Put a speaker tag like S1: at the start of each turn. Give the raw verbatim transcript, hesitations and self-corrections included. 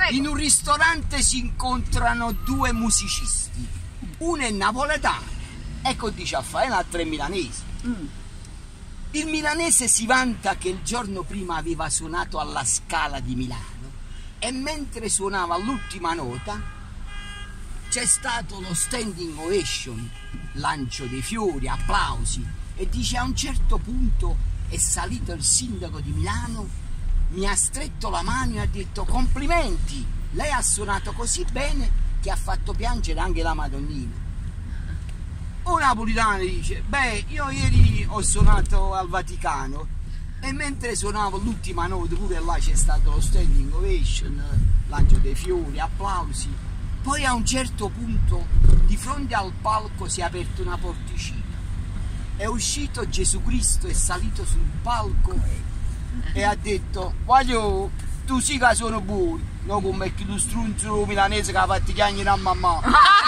S1: prego.
S2: In un ristorante si incontrano due musicisti, uno è napoletano, ecco dice a fare, l'altro è milanese. Mm. Il milanese si vanta che il giorno prima aveva suonato alla Scala di Milano e mentre suonava l'ultima nota c'è stato lo standing ovation, lancio dei fiori, applausi, e dice a un certo punto è salito il sindaco di Milano, mi ha stretto la mano e ha detto complimenti, lei ha suonato così bene che ha fatto piangere anche la Madonnina. Un napolitano dice, beh, io ieri ho suonato al Vaticano e mentre suonavo l'ultima nota pure là c'è stato lo standing ovation, lancio dei fiori, applausi. Poi a un certo punto di fronte al palco si è aperta una porticina, è uscito Gesù Cristo, è salito sul palco e ha detto voglio, tu sì che sono buono, non come chi tu strunzo milanese che ha fatto chiagnere a mamma.